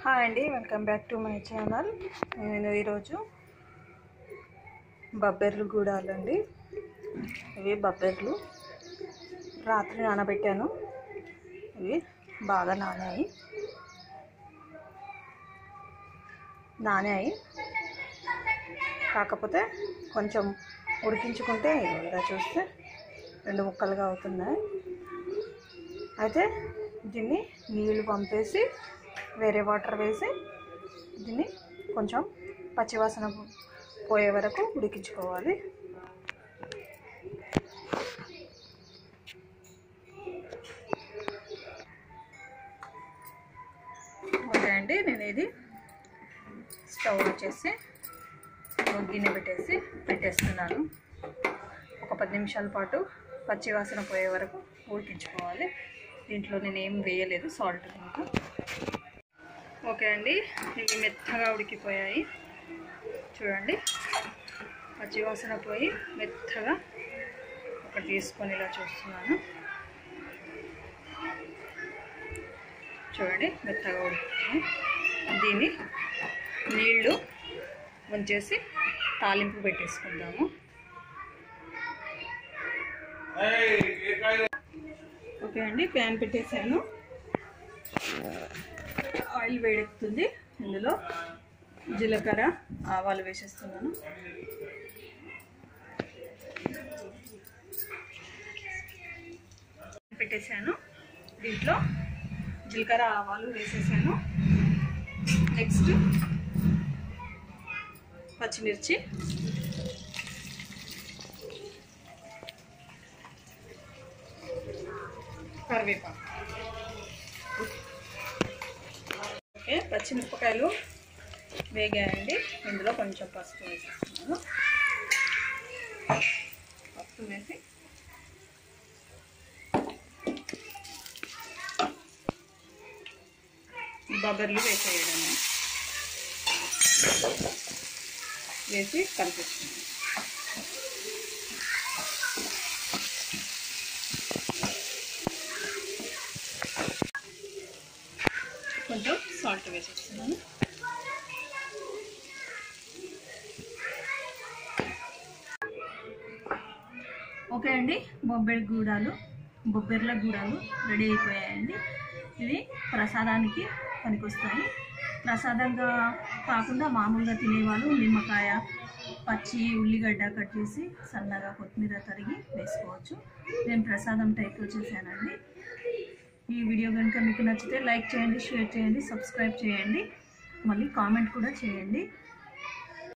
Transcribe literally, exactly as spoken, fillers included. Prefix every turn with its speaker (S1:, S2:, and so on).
S1: Hi అండి, welcome back to my channel. నేను ఈరోజు బబ్బెర్లు గూడాలండి. ఇవి బబ్బెర్లు రాత్రి నానబెట్టాను. ఇవి బాగా నానాయి నానాయి కాకపోతే కొంచెం ఉడికించుకుంటే ఇలా చూస్తే రెండు ముక్కలుగా అవుతున్నాయి. అయితే దీన్ని నీళ్ళు పంపేసి వేరే వాటర్ వేసి దీన్ని కొంచెం పచ్చివాసన పోయే వరకు ఉడికించుకోవాలి. ఓకే అండి, నేను ఇది స్టవ్ వచ్చేసి గిన్నె పెట్టేసి పెట్టేస్తున్నాను. ఒక పది నిమిషాల పాటు పచ్చివాసన పోయే వరకు ఉడికించుకోవాలి. దీంట్లో నేను ఏం వేయలేదు, సాల్ట్ ఇంకా. ఓకే అండి, ఇవి మెత్తగా ఉడికిపోయాయి చూడండి. పచ్చివాసన పోయి మెత్తగా ఒకటి తీసుకొని ఇలా చూస్తున్నాను. చూడండి, మెత్తగా ఉడికిపోయి దీన్ని నీళ్ళు ఉంచేసి తాలింపు పెట్టేసుకుందాము. ఓకే అండి, ప్యాన్ పెట్టేసాను. ఆయిల్ వేడెక్కుతుంది. ఇందులో జీలకర్ర ఆవాలు వేసేస్తున్నాను. పెట్టేసాను. దీంట్లో జీలకర్ర ఆవాలు వేసేసాను. నెక్స్ట్ పచ్చిమిర్చి, కరివేపాకు. ఓకే, పచ్చిమిరపకాయలు వేగాయండి. ఇందులో కొంచెం పసుపు వేసేస్తున్నాను. పసుపు వేసి బబ్బెర్లు వేసేయడము వేసి కలిపిస్తున్నాను. కొంచెం సాల్ట్ వేసేస్తున్నాను. ఓకే అండి, బొబ్బెర్ గూడాలు బొబ్బెర్ల గూడాలు రెడీ అయిపోయాయండి. ఇవి ప్రసాదానికి పనికొస్తాయి. ప్రసాదంగా కాకుండా మామూలుగా తినేవాళ్ళు నిమ్మకాయ, పచ్చి ఉల్లిగడ్డ కట్ చేసి సన్నగా కొత్తిమీర తరిగి వేసుకోవచ్చు. నేను ప్రసాదం టైప్లో చేశానండి. ఈ వీడియో కనుక మీకు నచ్చితే లైక్ చేయండి, షేర్ చేయండి, సబ్స్క్రైబ్ చేయండి, మళ్ళీ కామెంట్ కూడా చేయండి.